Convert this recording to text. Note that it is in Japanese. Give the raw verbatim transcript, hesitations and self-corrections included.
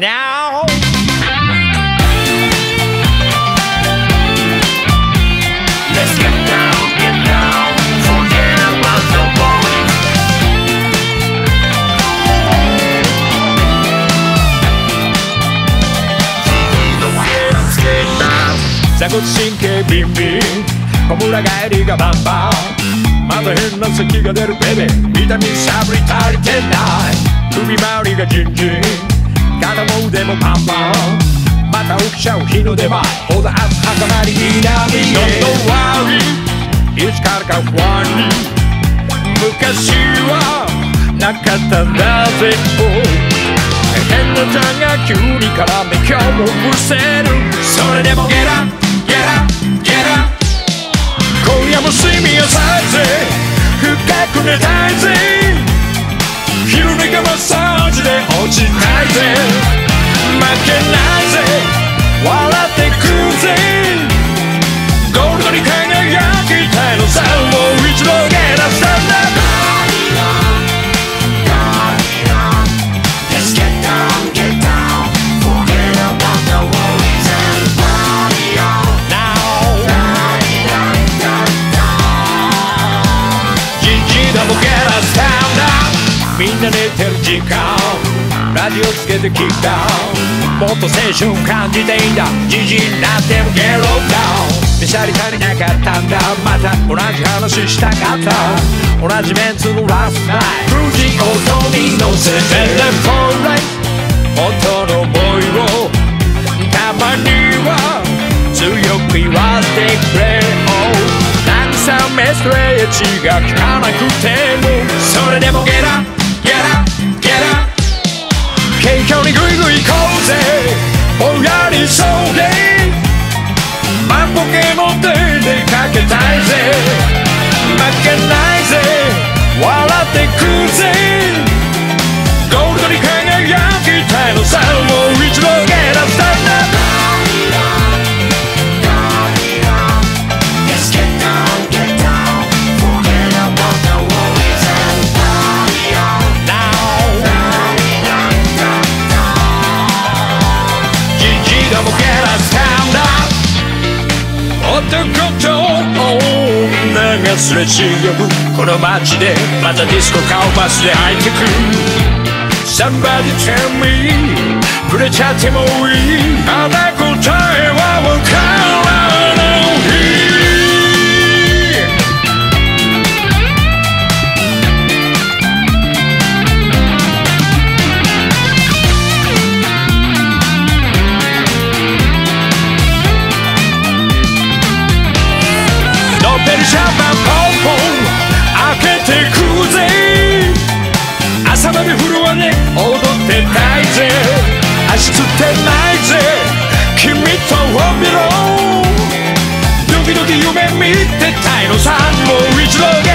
now Let's get down, get down, forget about the boys Let's get down 鎖骨神経ビンビン小村帰りがバンバンまた変な咳が出るベベビタミンサプリ足りてない首周りがジンジン肩も腕もパンパンまた起きちゃう日の出前ほど明日儚り南へ Don't worry いつからか不安に昔はなかったんだぜ変なちゃんが急に絡め今日もむせるそれでも Get up, get up, get up 今夜も睡眠浅いぜ深く寝たいぜ昼寝がマッサージで落ちないぜ負けないぜ笑ってくぜゴールドに輝きたいのさもう一度ゲラスタンダーLet's get down, get down Forget about the worries and party on Nowジジダもゲラスタンダーみんな寝てる時間ラジオつけて聞いたもっと青春感じていいんだじじになってもゲロダウンべしゃり足りなかったんだまた同じ話したかった同じメンツのラストナイトフジ音に乗せてレフォーライト本当の想いをたまには強く言わせてくれ慰めストレッチが効かなくてもそれでもゲラゲラゲラ謙虚にグイグイ行こうぜぼんやりそうで万歩計持って出かけたいぜ負けないぜ笑ってくぜゴールドに輝きたいのさもう一度ゲラスタンダー男と女がすれ違うこの街でまたディスコ顔バスで入ってく Somebody tell me 触れちゃってもいいあな答えはわからないシャンパンポンポン開けてくぜ朝までフロアで踊ってたいぜ足つってないぜ君と見ろドキドキ夢見てたいのさもう一度